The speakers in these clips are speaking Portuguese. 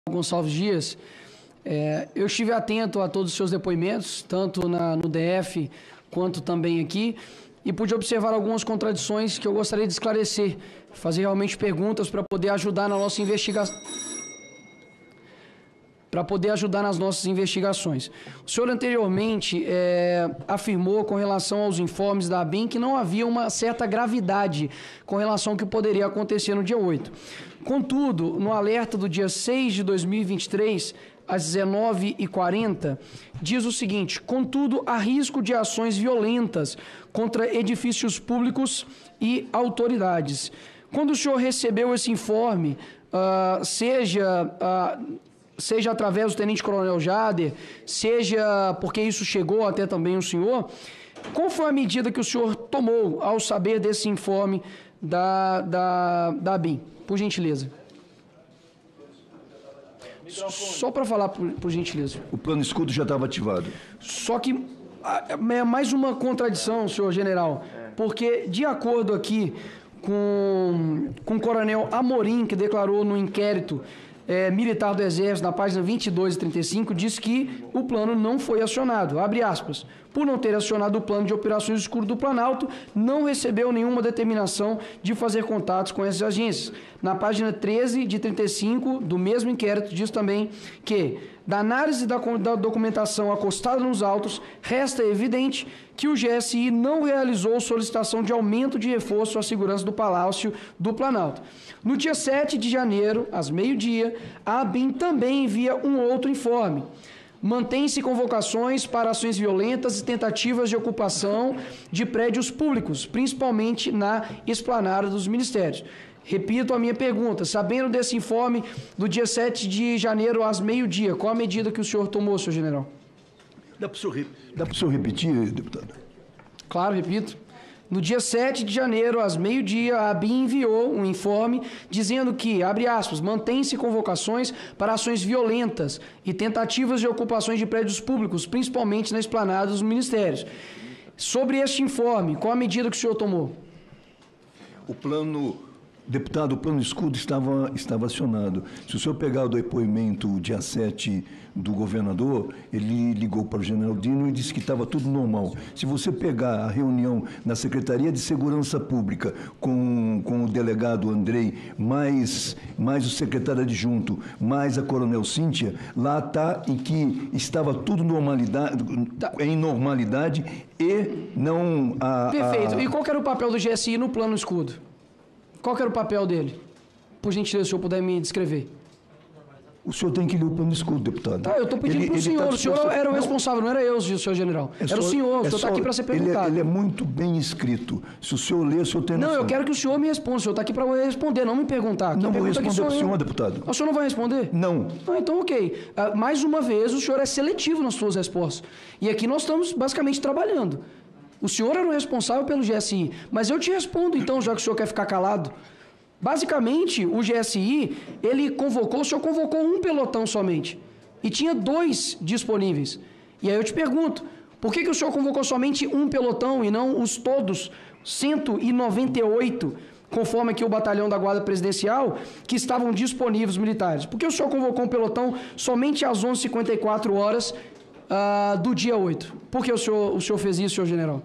Gonçalves Dias, eu estive atento a todos os seus depoimentos, tanto no DF quanto também aqui, e pude observar algumas contradições que eu gostaria de esclarecer, fazer realmente perguntas para poder ajudar na nossa investigação. nas nossas investigações. O senhor anteriormente afirmou com relação aos informes da ABIN que não havia uma certa gravidade com relação ao que poderia acontecer no dia 8. Contudo, no alerta do dia 6 de 2023, às 19h40, diz o seguinte: contudo, há risco de ações violentas contra edifícios públicos e autoridades. Quando o senhor recebeu esse informe, seja através do tenente-coronel Jader, seja porque isso chegou até também o senhor, qual foi a medida que o senhor tomou ao saber desse informe da ABIN? Por gentileza. Só para falar, por gentileza. O plano escudo já estava ativado. Só que é mais uma contradição, senhor general, porque de acordo aqui com o coronel Amorim, que declarou no inquérito militar do Exército, na página 22 e 35, diz que o plano não foi acionado. Abre aspas. Por não ter acionado o plano de operações escuro do Planalto, não recebeu nenhuma determinação de fazer contatos com essas agências. Na página 13 de 35 do mesmo inquérito, diz também que, da análise da documentação acostada nos autos, resta evidente que o GSI não realizou solicitação de aumento de reforço à segurança do Palácio do Planalto. No dia 7 de janeiro, às meio-dia, a ABIN também envia um outro informe. Mantém-se convocações para ações violentas e tentativas de ocupação de prédios públicos, principalmente na esplanada dos ministérios. Repito a minha pergunta: sabendo desse informe do dia 7 de janeiro às meio-dia, qual a medida que o senhor tomou, senhor general? Dá para o senhor repetir, deputado? Claro, repito. No dia 7 de janeiro, às meio-dia, a ABIN enviou um informe dizendo que, abre aspas, mantém-se convocações para ações violentas e tentativas de ocupações de prédios públicos, principalmente na esplanada dos ministérios. Sobre este informe, qual a medida que o senhor tomou? Deputado, o plano escudo estava acionado. Se o senhor pegar o depoimento dia 7 do governador, ele ligou para o general Dino e disse que estava tudo normal. Se você pegar a reunião na Secretaria de Segurança Pública com o delegado Andrei, mais o secretário adjunto, mais a coronel Cíntia, lá está em que estava tudo em normalidade e não... Perfeito. E qual que era o papel do GSI no plano escudo? Qual que era o papel dele? Por gentileza, se o senhor puder me descrever. O senhor tem que ler o plano escudo, deputado. Tá, eu estou pedindo para o senhor. O senhor era o responsável, não era eu, senhor general. Era o senhor está aqui para ser perguntado. Ele é muito bem escrito. Se o senhor ler, o senhor tem noção. Não, eu quero que o senhor me responda. O senhor está aqui para responder, não me perguntar. Não vou responder para o senhor, deputado. O senhor não vai responder? Não. Então, ok. Mais uma vez, o senhor é seletivo nas suas respostas. E aqui nós estamos basicamente trabalhando. O senhor era o responsável pelo GSI, mas eu te respondo então, já que o senhor quer ficar calado. Basicamente, o GSI, o senhor convocou um pelotão somente, e tinha 2 disponíveis. E aí eu te pergunto, por que o senhor convocou somente um pelotão e não os todos 198, conforme aqui o batalhão da Guarda Presidencial, que estavam disponíveis militares? Por que o senhor convocou um pelotão somente às 11h54 do dia 8? Por que o senhor fez isso, senhor general?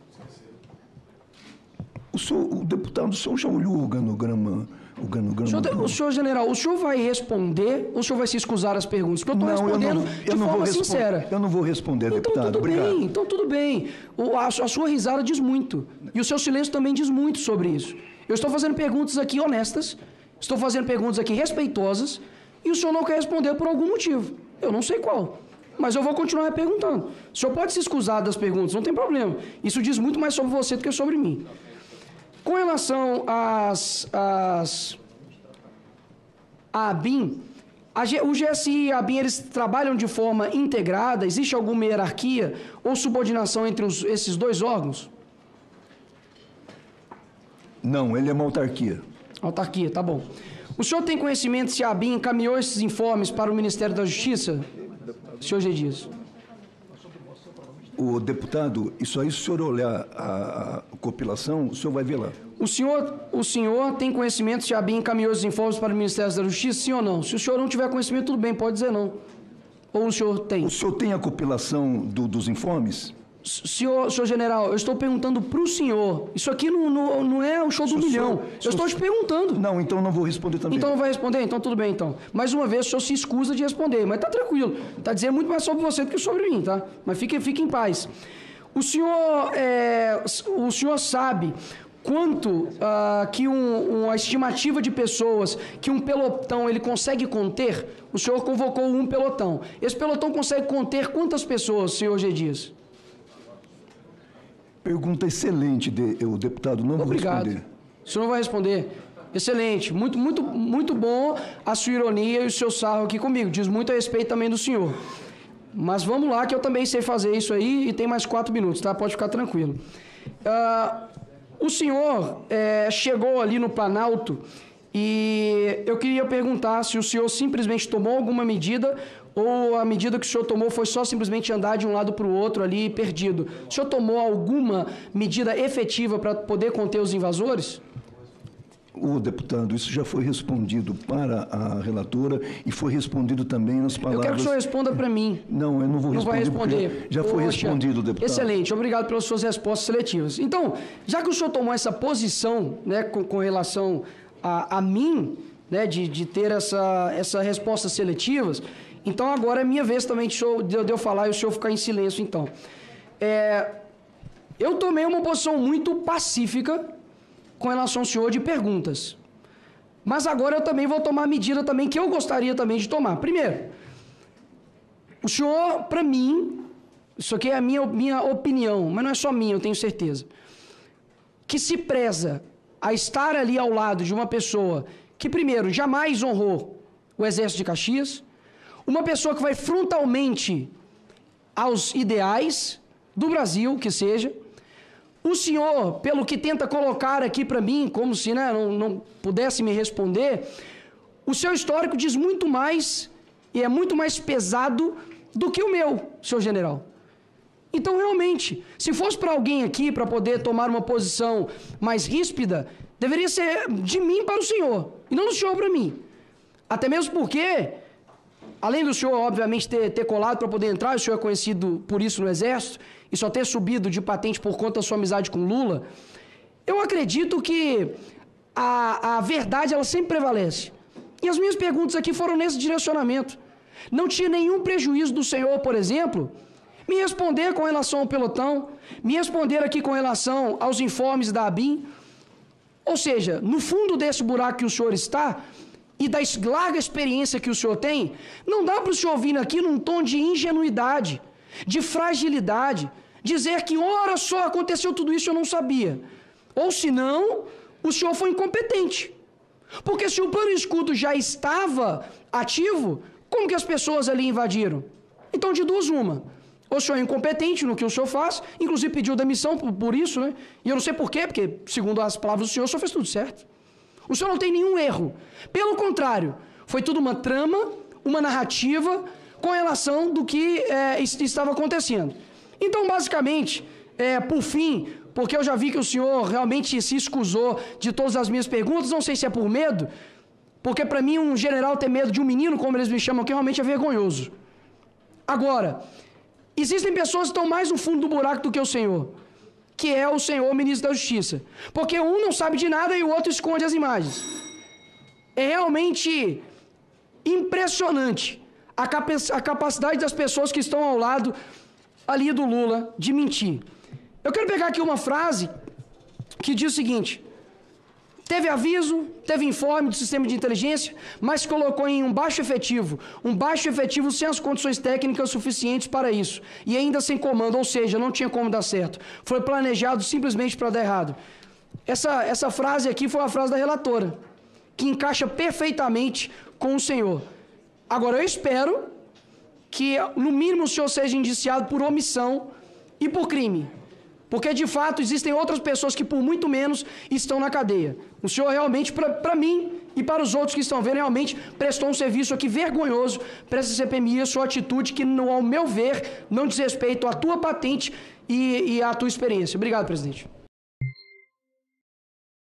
O deputado, o senhor já olhou o organograma? Senhor general, o senhor vai responder ou o senhor vai se escusar as perguntas? Porque eu estou respondendo de forma sincera. Eu não vou responder, deputado. Então tudo bem. A sua risada diz muito. E o seu silêncio também diz muito sobre isso. Eu estou fazendo perguntas aqui honestas, estou fazendo perguntas aqui respeitosas, e o senhor não quer responder por algum motivo. Eu não sei qual. Mas eu vou continuar perguntando. O senhor pode se escusar das perguntas, não tem problema. Isso diz muito mais sobre você do que sobre mim. Com relação à ABIN, o GSI e a ABIN, eles trabalham de forma integrada? Existe alguma hierarquia ou subordinação entre esses 2 órgãos? Não, ele é uma autarquia. Autarquia, tá bom. O senhor tem conhecimento se a ABIN encaminhou esses informes para o Ministério da Justiça, senhor G. Dias? O deputado, isso aí, se o senhor olhar a compilação, o senhor vai ver lá. O senhor tem conhecimento se a ABIN encaminhou os informes para o Ministério da Justiça, sim ou não? Se o senhor não tiver conhecimento, tudo bem, pode dizer não. Ou o senhor tem? O senhor tem a compilação dos informes? Senhor general, eu estou perguntando para o senhor. Isso aqui não é o show do milhão. Eu estou te perguntando. Não, então não vou responder também. Então não vai responder? Então tudo bem, então. Mais uma vez, o senhor se escusa de responder, mas tá tranquilo. Tá dizendo muito mais sobre você do que sobre mim, tá? Mas fique em paz. O senhor sabe quanto que uma estimativa de pessoas que um pelotão ele consegue conter? O senhor convocou um pelotão. Esse pelotão consegue conter quantas pessoas, senhor G. Dias? Pergunta excelente, o deputado. Não vou responder. O senhor não vai responder? Excelente. Muito bom a sua ironia e o seu sarro aqui comigo. Diz muito a respeito também do senhor. Mas vamos lá, que eu também sei fazer isso aí e tem mais 4 minutos, tá? Pode ficar tranquilo. O senhor chegou ali no Planalto e eu queria perguntar se o senhor simplesmente tomou alguma medida ou a medida que o senhor tomou foi só simplesmente andar de um lado para o outro ali perdido. O senhor tomou alguma medida efetiva para poder conter os invasores? O deputado, isso já foi respondido para a relatora e foi respondido também nas palavras... Eu quero que o senhor responda para mim. Não, eu não vou responder. Não vai responder. Já foi respondido, deputado. Excelente, obrigado pelas suas respostas seletivas. Então, já que o senhor tomou essa posição, né, com relação a mim, né, de ter essa respostas seletivas, então agora é minha vez também de eu falar e o senhor ficar em silêncio, então. Eu tomei uma posição muito pacífica com relação ao senhor de perguntas. Mas agora eu também vou tomar a medida também que eu gostaria também de tomar. Primeiro, o senhor, para mim, isso aqui é a minha opinião, mas não é só minha, eu tenho certeza, que se preza a estar ali ao lado de uma pessoa que, primeiro, jamais honrou o Exército de Caxias, uma pessoa que vai frontalmente aos ideais do Brasil, que seja. O senhor, pelo que tenta colocar aqui para mim, como se não pudesse me responder, o seu histórico diz muito mais e é muito mais pesado do que o meu, senhor general. Então, realmente, se fosse para alguém aqui para poder tomar uma posição mais ríspida, deveria ser de mim para o senhor, e não do senhor para mim. Até mesmo porque, além do senhor, obviamente, ter colado para poder entrar, o senhor é conhecido por isso no Exército, e só ter subido de patente por conta da sua amizade com Lula, eu acredito que a verdade, ela sempre prevalece. E as minhas perguntas aqui foram nesse direcionamento. Não tinha nenhum prejuízo do senhor, por exemplo, me responder com relação ao pelotão, me responder aqui com relação aos informes da ABIN. Ou seja, no fundo desse buraco que o senhor está, e da larga experiência que o senhor tem, não dá para o senhor vir aqui num tom de ingenuidade, de fragilidade, dizer que, ora só, aconteceu tudo isso, eu não sabia. Ou, se não, o senhor foi incompetente. Porque se o plano escudo já estava ativo, como que as pessoas ali invadiram? Então, de duas, uma. Ou o senhor é incompetente no que o senhor faz, inclusive pediu demissão por isso, né? E eu não sei por quê, porque, segundo as palavras do senhor, o senhor fez tudo certo. O senhor não tem nenhum erro. Pelo contrário, foi tudo uma trama, uma narrativa com relação do que estava acontecendo. Então, basicamente, por fim, porque eu já vi que o senhor realmente se escusou de todas as minhas perguntas, não sei se é por medo, porque para mim um general ter medo de um menino, como eles me chamam aqui, realmente é vergonhoso. Agora, existem pessoas que estão mais no fundo do buraco do que o senhor, que é o senhor ministro da Justiça. Porque um não sabe de nada e o outro esconde as imagens. É realmente impressionante a capacidade das pessoas que estão ao lado ali do Lula de mentir. Eu quero pegar aqui uma frase que diz o seguinte: teve aviso, teve informe do sistema de inteligência, mas colocou em um baixo efetivo sem as condições técnicas suficientes para isso, e ainda sem comando, ou seja, não tinha como dar certo. Foi planejado simplesmente para dar errado. Essa frase aqui foi a frase da relatora, que encaixa perfeitamente com o senhor. Agora, eu espero que, no mínimo, o senhor seja indiciado por omissão e por crime. Porque, de fato, existem outras pessoas que, por muito menos, estão na cadeia. O senhor realmente, para mim, e para os outros que estão vendo, realmente prestou um serviço aqui vergonhoso para essa CPMI, a sua atitude que, ao meu ver, não diz respeito à tua patente e à tua experiência. Obrigado, presidente.